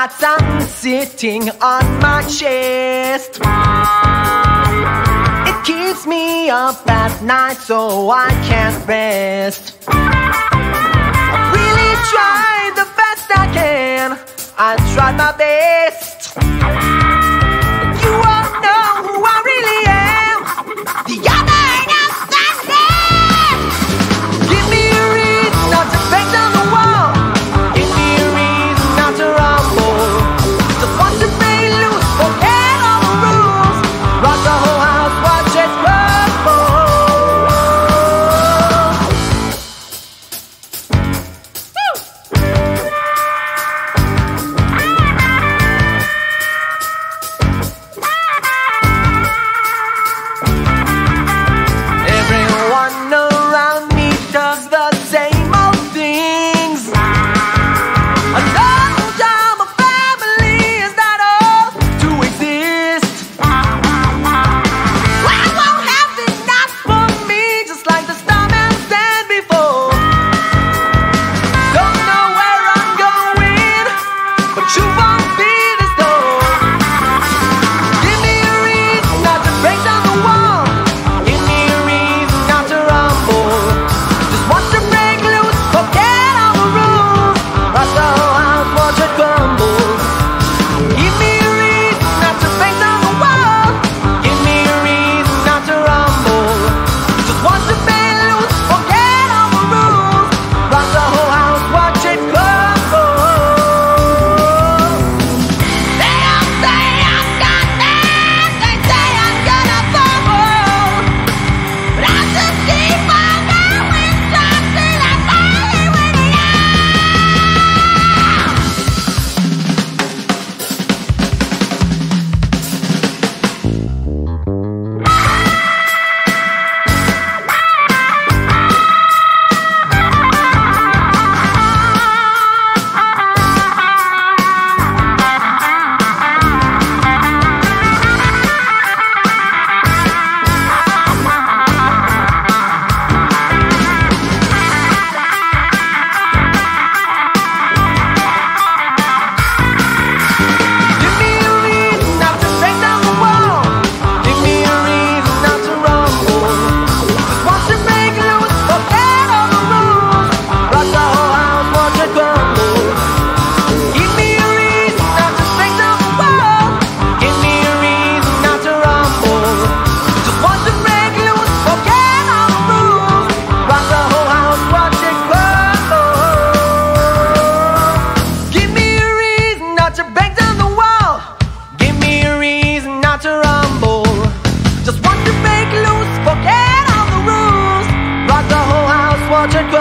got sun sitting on my chest. It keeps me up at night so I can't rest. I really tried the best I can. I tried my best. You all know who I really am. The other of Sunday. Give me a reason not to break down the wall. Give me a reason not to rumble. Just want to break loose, forget all the rules. Rock the whole house, watch it crumble. Everyone around me does the same old things. A long job, a family, is that all to exist? I won't have enough for me, just like the starman said before. Don't know where I'm going, but you won't be this door. Give me a reason not to break down the wall. Give me a reason not to rumble. Just want to break loose, forget all the rules. Rock the whole house, watch it crumble. Give me a reason not to break down the wall. Give me a reason not to rumble. Just want to break loose, forget all the rules. Rock the whole house, watch it crumble. They all say I'm gonna, they say I'm gonna fall. But I'll just keep on going strong till I finally win it out. Give me a reason not to break down the wall. Give me a reason not to rumble. Just want to break loose, forget all the rules. Rock the whole house, watch it crumble. Give me a reason not to break down the wall. Give me a reason not to rumble. Just want to break loose, forget all the rules. Rock the whole house, watch it crumble. Give me a reason not to break down the wall. Give me a reason not to rumble. Just want to break loose, forget all the rules. Rock the whole house, watch it crumble.